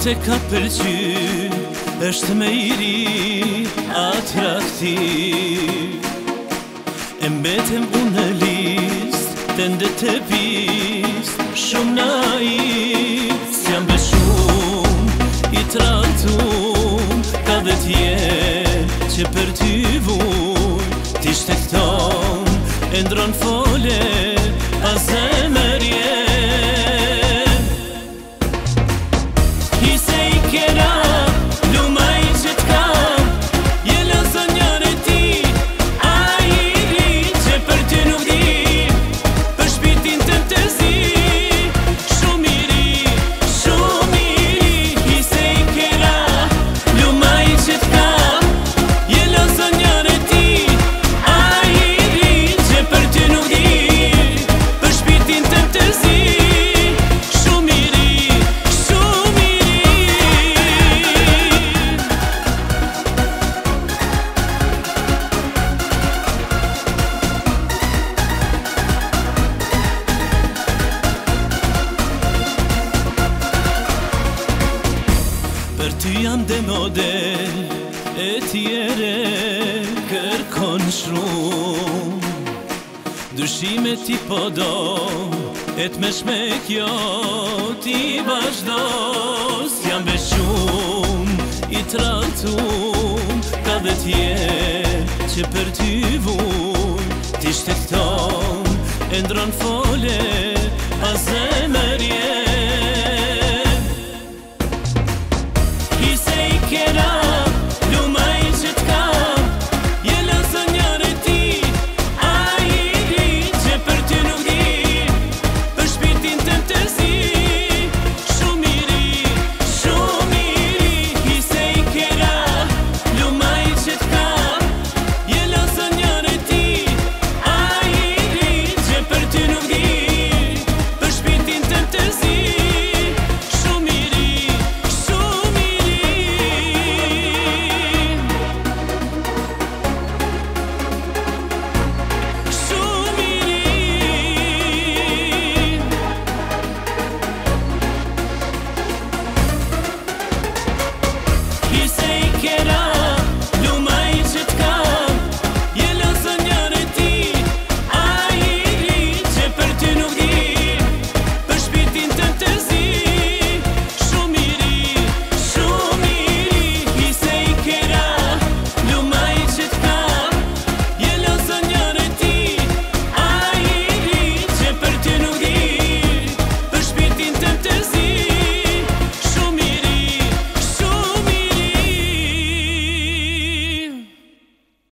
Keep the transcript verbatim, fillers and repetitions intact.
te ka pëlqy, është me i ri atraktiv. E mbetem unë në list, të ndet të pist, shumë naiv. S'jam beshum, i tratum, ka dhe tje që për ty vuj. Ti shtekton, e ndron fole, a zemër jem. Hise i kera, luma i që t'kam, je lëzënjën e ti, a i ri që për ty nuk di, për shpitin të të zi. Shumë i ri, shumë i ri, hise i kera, luma i që t'kam, je lëzënjën e ti, a i ri që për ty nuk di, për shpitin të të zi. Shumë i ri, shumë i ri. Për ty jam dhe model, e tjere kërkon shumë. Dushime ti po do, e t'meshme kjo ti vazhdo. S'jam beshum, i tratum, ka dhe tje që për ty vuj. Ti shtekton, e ndron fole, a zemër jem.